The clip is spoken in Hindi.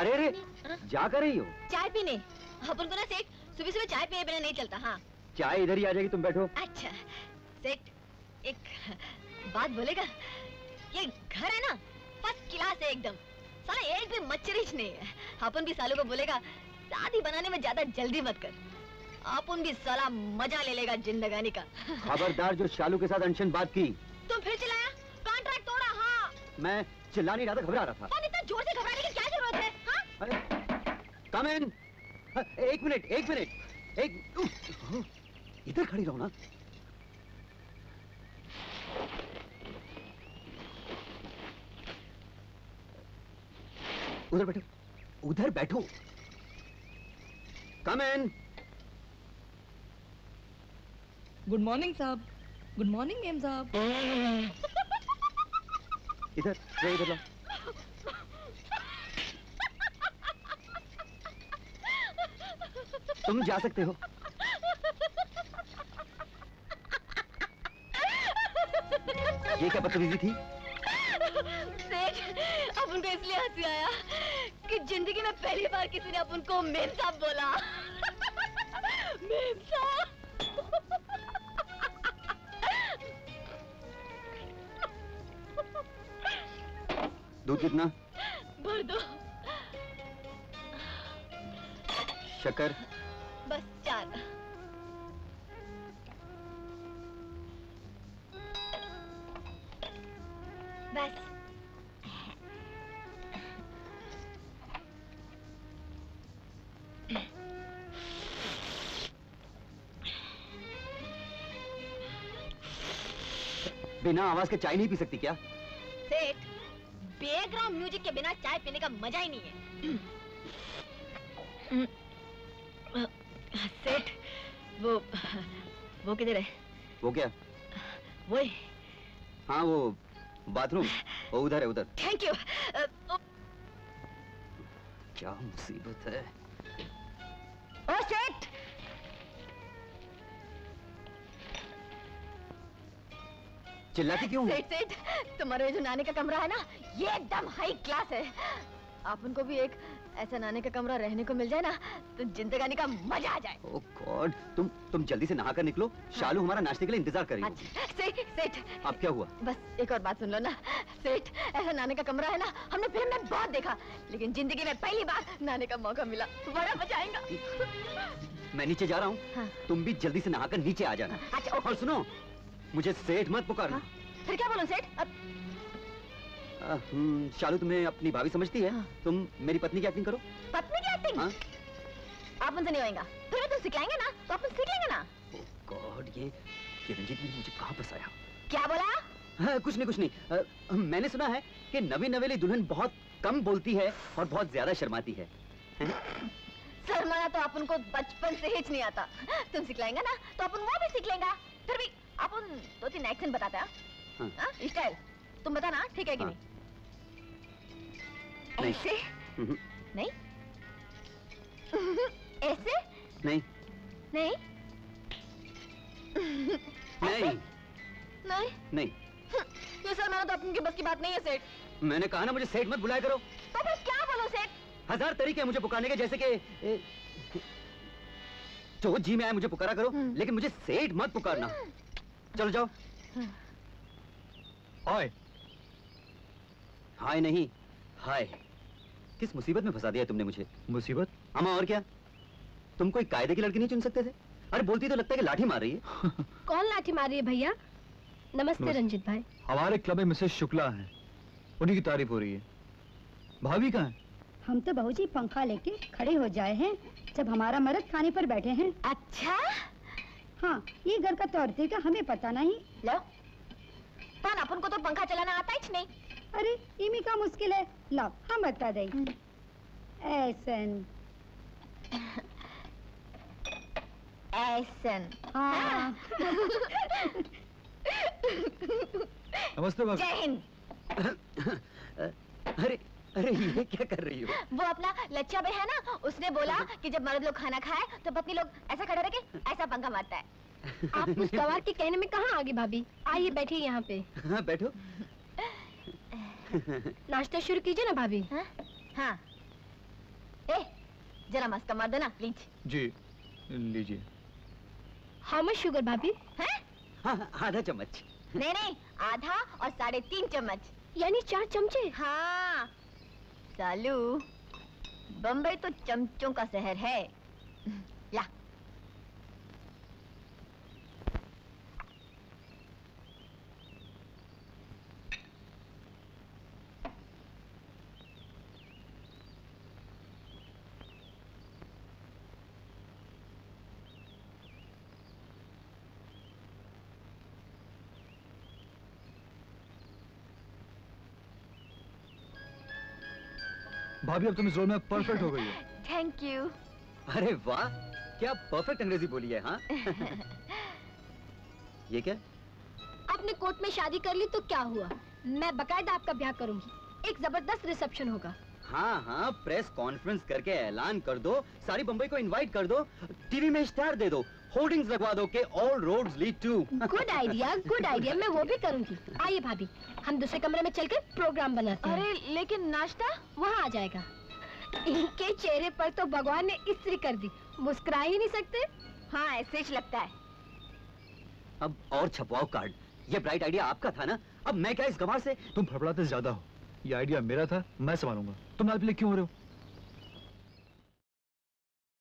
अरे अरे जा कर रही हो? चाय पीने। अपन को ना सेठ सुबह सुबह चाय पिए बिना नहीं चलता। हाँ चाय इधर ही आ जाएगी, तुम बैठो। अच्छा सेठ एक बात बोलेगा? ये घर है ना फर्स्ट क्लास है एकदम, साला एक भी मच्छरिश नहीं है। अपन भी सालों को बोलेगा शादी बनाने में ज्यादा जल्दी मत कर, अपन भी साला मजा ले लेगा जिंदगानी का। खबरदार जो शालू के साथ अनशन बात की। तुम फिर चिल्लाया, कॉन्ट्रैक्ट तोड़ा। हाँ मैं चिल्ला नहीं रहा था, घबरा रहा था। पर इतना जोर से घबराने की क्या जरूरत है? हाँ? अरे कम इन। एक मिनट एक मिनट, एक इधर खड़ी रहो ना। उधर बैठो, उधर बैठो। Come in. गुड मॉर्निंग साहब। गुड मॉर्निंग मेम साहब। इधर इधर लो। तुम जा सकते हो। ये क्या बदतमीजी थी? सेठ अपन को इसलिए हंसी आया कि जिंदगी में पहली बार किसी ने अपन को मेम साहब बोला। मेम साहब। दूध कितना? भर दो। शक्कर? बस 4। बस। बिना आवाज के चाय नहीं पी सकती क्या? सेठ बैकग्राउंड म्यूजिक के बिना चाय पीने का मजा ही नहीं है। सेठ वो किधर है? वो क्या? वो ही। हाँ वो बाथरूम, वो उधर है उधर। Thank you. क्या मुसीबत है? ओ सेठ, चिल्लाती क्यों? सेठ तुम्हारे जो नानी का कमरा है ना ये एकदम हाई क्लास है। अपन को भी एक ऐसा नानी का कमरा रहने को मिल जाए ना तो जिंदगानी का मजा आ जाए। ओह गॉड, तुम जल्दी से नहा कर निकलो। शालू हमारा नाश्ते के लिए इंतजार कर रही है। अच्छा, सेठ अब क्या हुआ? बस एक और बात सुन लो ना सेठ, ऐसा नानी का कमरा है ना हमने फिल्म में बहुत देखा, लेकिन जिंदगी में पहली बार नाने का मौका मिला, बड़ा मजा आएगा। मैं नीचे जा रहा हूँ। हाँ। तुम भी जल्दी से नहाकर नीचे आ जाना। अच्छा और सुनो, मुझे सेठ मत पुकारना। हाँ? फिर क्या बोलूं सेठ? शालू तुम्हें अपनी भाभी समझती है? हाँ। तुम मेरी पत्नी की एक्टिंग करो। पत्नी की एक्टिंग? हाँ? आप मुझसे नहीं होएगा। फिर भी तुम सिखाएंगे ना तो अपन सीख लेंगे ना। ओह गॉड, ये रंजीत ने मुझे कहाँ फंसाया? क्या बोला? हाँ, कुछ नहीं। मैंने सुना है कि नवी नवेली दुल्हन बहुत कम बोलती है और बहुत ज्यादा शर्माती है। शर्माना तो अपन को बचपन से हिच नहीं आता। तुम सिखलाएंगे ना तो अपन वो भी सीख लेंगे। फिर भी अपन 2-3 एक्शन बताता है स्टाइल, तुम बता ना ठीक है कि नहीं? ऐसे नहीं, ऐसे नहीं, नहीं, नहीं, नहीं, नहीं। ये शर्माना तो अपन की बस की बात नहीं है सेठ। मैंने कहा ना मुझे सेठ मत बुलाया करो। तो फिर क्या बोलो सेठ? 1000 तरीके हैं मुझे पुकारने के, जैसे कि जो जी में आए मुझे पुकारा करो, लेकिन मुझे सेठ मत पुकारना। चलो जाओ। हाय। हाय नहीं, हाय। किस मुसीबत में फंसा दिया तुमने मुझे? मुसीबत? अम्मा और क्या? तुम कोई कायदे की लड़की नहीं चुन सकते थे? अरे बोलती तो लगता है कि लाठी मार रही है। कौन लाठी मार रही है भैया? नमस्ते रंजीत भाई। हमारे क्लब में मिसेस शुक्ला हैं, उन्हीं की तारीफ हो रही है। भाभी कहाँ है? हम तो बहू जी पंखा लेके खड़े हो जाए हैं जब हमारा मर्द खाने पर बैठे हैं। अच्छा हाँ, ये घर का तौर तरीका हमें पता नहीं। लो पर अपन को तो पंखा चलाना आता ही नहीं। अरे इमी का मुश्किल है, लो हम बता दें। ऐसन ऐसन। हाँ। नमस्ते भाभी। जय हिंद। अरे अरे ये क्या कर रही हो? वो अपना लच्चा बे है ना, उसने बोला कि जब मर्द लोग खाना खाए तो पत्नी लोग ऐसा खड़े रह के ऐसा पंखा मारता है। आप उस गवार के कहने में कहाँ आगे भाभी? आइए बैठिए यहाँ पे। हाँ बैठो। नाश्ता शुरू कीजिए ना भाभी। हाँ? हाँ। ए, जरा मस्का मार देना प्लीज। जी लीजिए। हाउ मच शुगर भाभी? हैं? हाँ, आधा चम्मच। नहीं नहीं, आधा और 3.5 चम्मच। यानी 4 चमचे? हाँ सालू, बम्बई तो चमचों का शहर है। ला। भाभी अब तुम इस रोल में परफेक्ट हो गई हो। Thank you. अरे वाह, क्या परफेक्ट अंग्रेजी बोली है। हाँ ये क्या? आपने कोर्ट में शादी कर ली तो क्या हुआ? मैं बकायदा आपका ब्याह करूंगी। एक जबरदस्त रिसेप्शन होगा। हाँ हाँ, प्रेस कॉन्फ्रेंस करके ऐलान कर दो, सारी बम्बई को इनवाइट कर दो, टीवी में स्टार दे दो, होर्डिंग्स लगवा दो कि all roads lead to. Good idea, good idea. मैं वो भी करूंगी। आइए भाभी, हम दूसरे कमरे में चलकर प्रोग्राम बनाते हैं। अरे लेकिन नाश्ता? वहाँ आ जाएगा। इनके चेहरे पर तो भगवान ने इस्त्री कर दी, मुस्कुरा ही नहीं सकते। हाँ ऐसे ही लगता है। अब और छपवाओ कार्ड। ये ब्राइट आइडिया आपका था ना, अब मैं क्या इस गंवार से? तुम फड़फड़ाते ज्यादा हो। ये आइडिया मेरा था, मैं संभालूंगा। तुम लाल पीले क्यों हो रहे हो?